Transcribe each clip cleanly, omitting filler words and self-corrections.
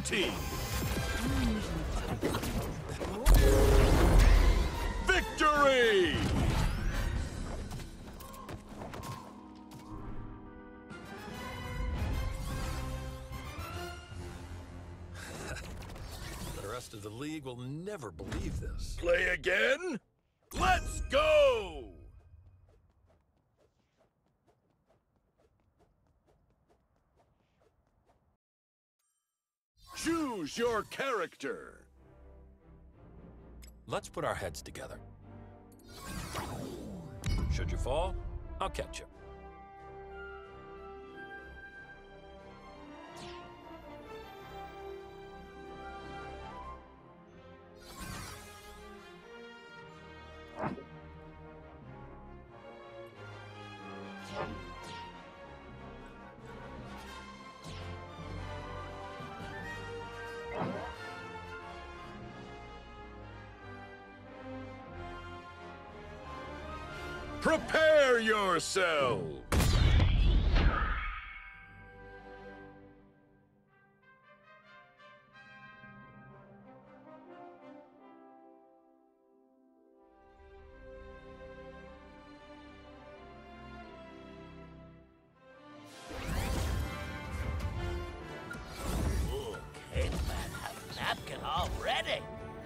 team! Victory! The rest of the league will never believe this. Play again? Let's go! Choose your character. Let's put our heads together. Should you fall, I'll catch you. Prepare yourselves! Ooh, caveman have a napkin already.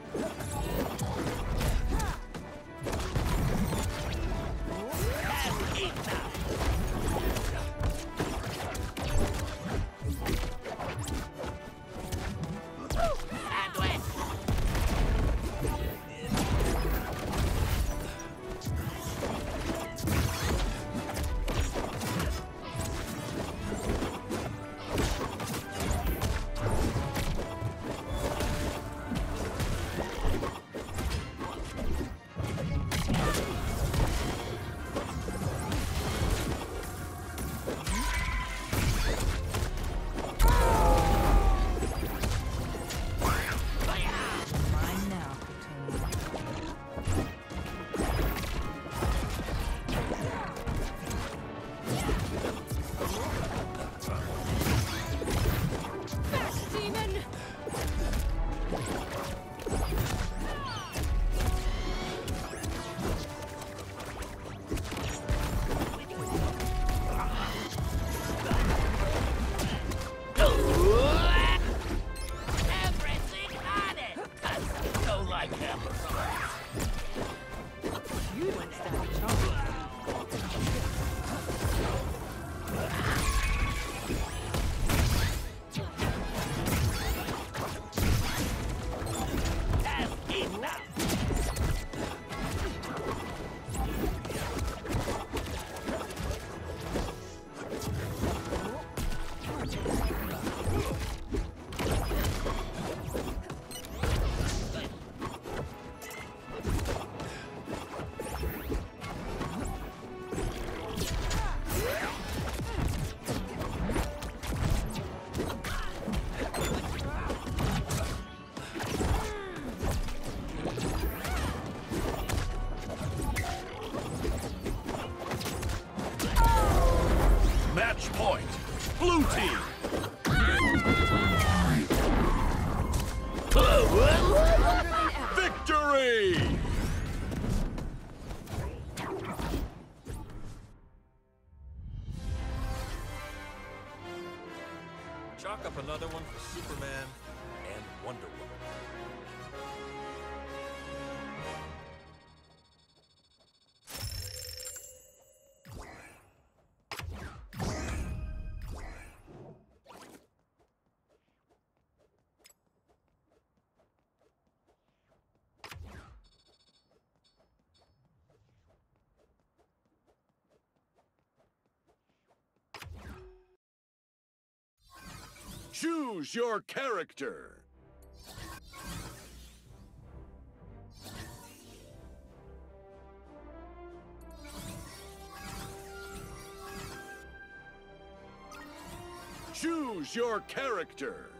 Match point. Blue team. Victory! Chalk up another one for Superman and Wonder Woman. Choose your character. Choose your character.